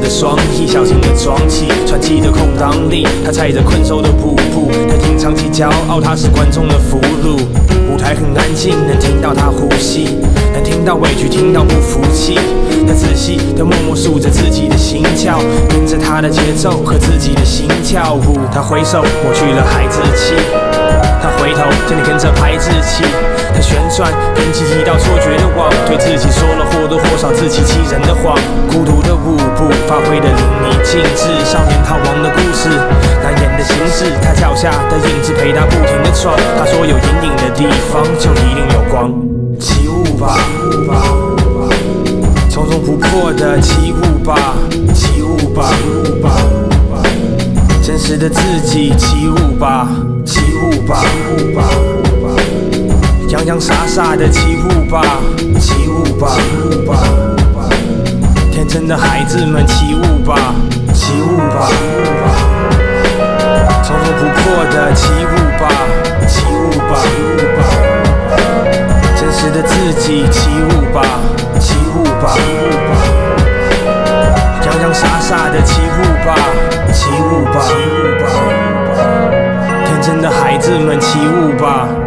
的双翼，小心的装起传奇的空档里，他踩着困兽的步步，他挺长期骄傲，他是观众的俘虏。舞台很安静，能听到他呼吸，能听到委屈，听到不服气。他仔细地默默数着自己的心跳，跟着他的节奏和自己的心跳舞。他挥手抹去了孩子气，他回头见你跟着拍自己。他旋转，跟记忆到错觉的网，对自己说了或多或少自欺欺人的谎。孤独的舞步发挥的淋漓尽致，少年逃亡的故事，难言的心事。他脚下的影子陪他不停地闯，他说有阴影的地方就一定有光。起舞吧，从容不迫的起舞吧，起舞吧，真实的自己起舞吧，起舞吧，洋洋洒洒的起舞吧，起舞吧，天真的孩子们起舞吧，起舞吧，从容不迫的起舞吧，起舞吧，真实的自己起舞吧，起舞吧，洋洋洒洒的起舞吧，起舞吧，天真的孩子们起舞吧。